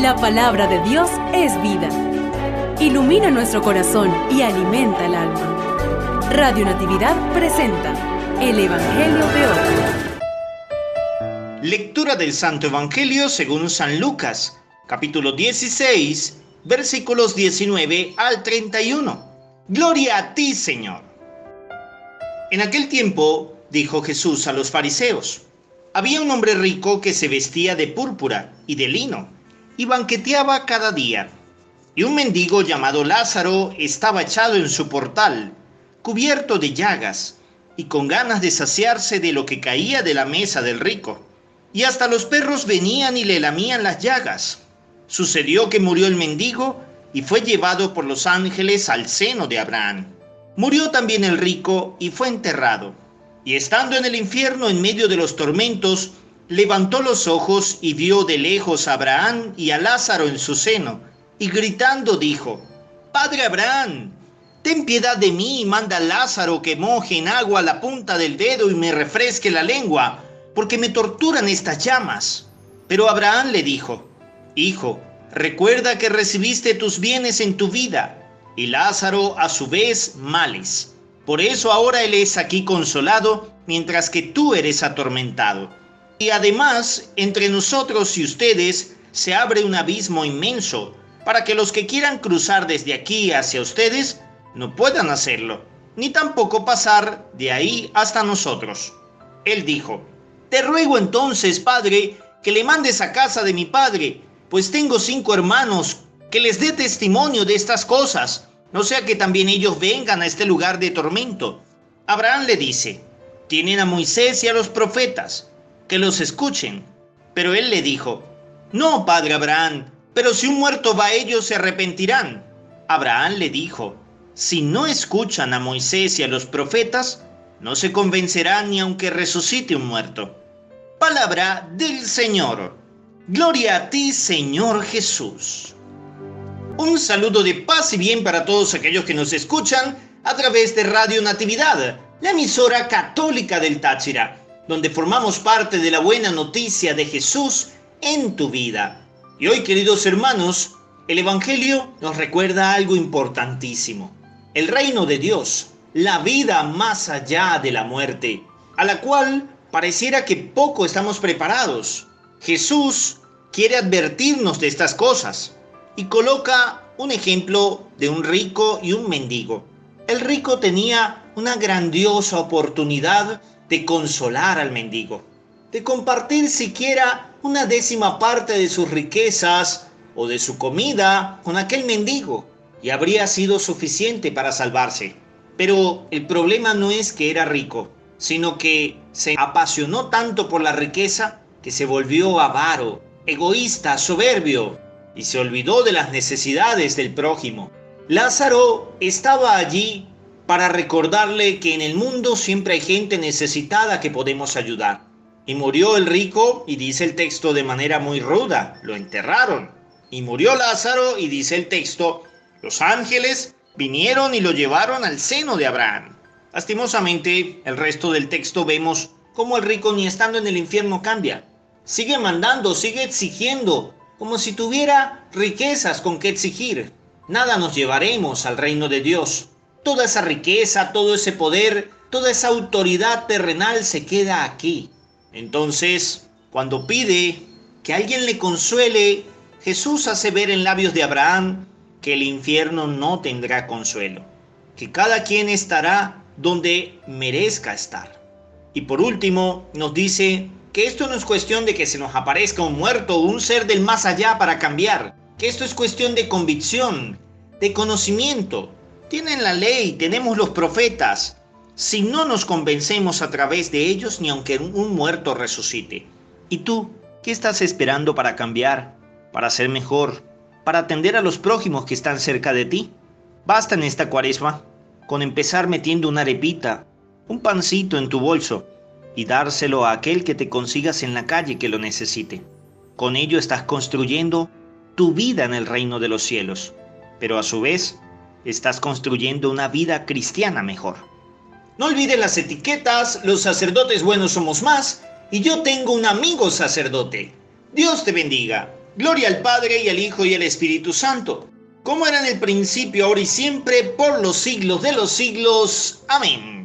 La palabra de Dios es vida. Ilumina nuestro corazón y alimenta el alma. Radio Natividad presenta el Evangelio de hoy. Lectura del Santo Evangelio según San Lucas, capítulo 16, versículos 19 al 31. Gloria a ti, Señor. En aquel tiempo dijo Jesús a los fariseos: había un hombre rico que se vestía de púrpura y de lino y banqueteaba cada día. Y un mendigo llamado Lázaro estaba echado en su portal, cubierto de llagas y con ganas de saciarse de lo que caía de la mesa del rico. Y hasta los perros venían y le lamían las llagas. Sucedió que murió el mendigo y fue llevado por los ángeles al seno de Abraham. Murió también el rico y fue enterrado. Y estando en el infierno en medio de los tormentos, levantó los ojos y vio de lejos a Abraham y a Lázaro en su seno, y gritando dijo: Padre Abraham, ten piedad de mí y manda a Lázaro que moje en agua la punta del dedo y me refresque la lengua, porque me torturan estas llamas. Pero Abraham le dijo: Hijo, recuerda que recibiste tus bienes en tu vida, y Lázaro a su vez males. Por eso ahora él es aquí consolado, mientras que tú eres atormentado. Y además, entre nosotros y ustedes se abre un abismo inmenso, para que los que quieran cruzar desde aquí hacia ustedes no puedan hacerlo, ni tampoco pasar de ahí hasta nosotros. Él dijo: Te ruego entonces, Padre, que le mandes a casa de mi padre, pues tengo 5 hermanos, que les dé testimonio de estas cosas, no sea que también ellos vengan a este lugar de tormento. Abraham le dice: Tienen a Moisés y a los profetas, que los escuchen. Pero él le dijo: No, padre Abraham, pero si un muerto va a ellos se arrepentirán. Abraham le dijo: Si no escuchan a Moisés y a los profetas, no se convencerán ni aunque resucite un muerto. Palabra del Señor. Gloria a ti, Señor Jesús. Un saludo de paz y bien para todos aquellos que nos escuchan a través de Radio Natividad, la emisora católica del Táchira, donde formamos parte de la buena noticia de Jesús en tu vida. Y hoy, queridos hermanos, el Evangelio nos recuerda algo importantísimo: el reino de Dios, la vida más allá de la muerte, a la cual pareciera que poco estamos preparados. Jesús quiere advertirnos de estas cosas y coloca un ejemplo de un rico y un mendigo. El rico tenía una grandiosa oportunidad de consolar al mendigo, de compartir siquiera una 10ª parte de sus riquezas o de su comida con aquel mendigo, y habría sido suficiente para salvarse. Pero el problema no es que era rico, sino que se apasionó tanto por la riqueza que se volvió avaro, egoísta, soberbio, y se olvidó de las necesidades del prójimo. Lázaro estaba allí para recordarle que en el mundo siempre hay gente necesitada que podemos ayudar. Y murió el rico, y dice el texto de manera muy ruda, lo enterraron. Y murió Lázaro, y dice el texto, los ángeles vinieron y lo llevaron al seno de Abraham. Lastimosamente, el resto del texto vemos cómo el rico ni estando en el infierno cambia. Sigue mandando, sigue exigiendo, como si tuviera riquezas con que exigir. Nada nos llevaremos al reino de Dios. Toda esa riqueza, todo ese poder, toda esa autoridad terrenal se queda aquí. Entonces, cuando pide que alguien le consuele, Jesús hace ver en labios de Abraham que el infierno no tendrá consuelo, que cada quien estará donde merezca estar. Y por último, nos dice que esto no es cuestión de que se nos aparezca un muerto o un ser del más allá para cambiar, que esto es cuestión de convicción, de conocimiento. Tienen la ley, tenemos los profetas. Si no nos convencemos a través de ellos, ni aunque un muerto resucite. ¿Y tú, qué estás esperando para cambiar, para ser mejor, para atender a los prójimos que están cerca de ti? Basta en esta Cuaresma con empezar metiendo una arepita, un pancito en tu bolso y dárselo a aquel que te consigas en la calle que lo necesite. Con ello estás construyendo tu vida en el reino de los cielos, pero a su vez estás construyendo una vida cristiana mejor. No olvides las etiquetas: los sacerdotes buenos somos más, y yo tengo un amigo sacerdote. Dios te bendiga. Gloria al Padre, y al Hijo, y al Espíritu Santo, como era en el principio, ahora y siempre, por los siglos de los siglos. Amén.